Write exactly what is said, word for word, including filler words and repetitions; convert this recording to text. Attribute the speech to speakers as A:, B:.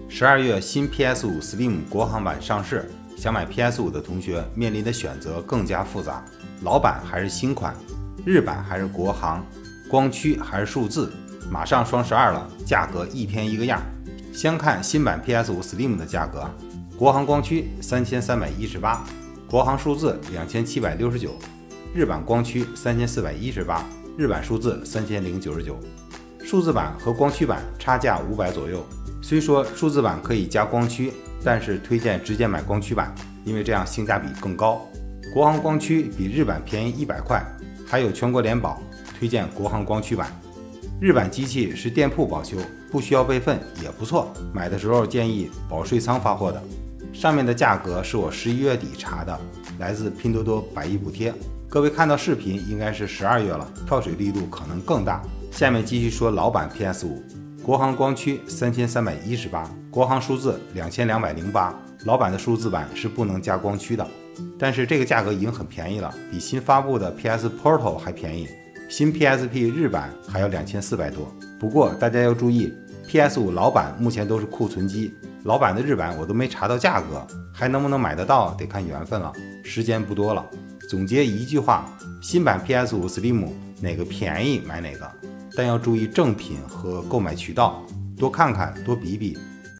A: 十二月新 P S 五 Slim 国行版上市，想买 P S 五 的同学面临的选择更加复杂，老版还是新款，日版还是国行，光驱还是数字。马上双十二了，价格一天一个样。先看新版 P S 五 Slim 的价格，国行光驱三千三百一十八，国行数字两千七百六十九，日版光驱三千四百一十八，日版数字三千零九十九。数字版和光驱版差价五百左右。虽说数字版可以加光驱，但是推荐直接买光驱版，因为这样性价比更高。国行光驱比日版便宜一百块，还有全国联保，推荐国行光驱版。日版机器是店铺保修，不需要备份，也不错。买的时候建议保税仓发货的。上面的价格是我十一月底查的，来自拼多多百亿补贴。各位看到视频应该是十二月了，跳水力度可能更大。下面继续说老版 P S 五，国行光驱三千三百一十八，国行数字两千两百零八，老版的数字版是不能加光驱的，但是这个价格已经很便宜了，比新发布的 P S Portal 还便宜。新 P S P 日版还要两千四百多。不过大家要注意 ，P S 五 老版目前都是库存机，老版的日版我都没查到价格，还能不能买得到得看缘分了，时间不多了。总结一句话，新版 P S 五 Slim 哪个便宜买哪个，但要注意正品和购买渠道，多看看多比比，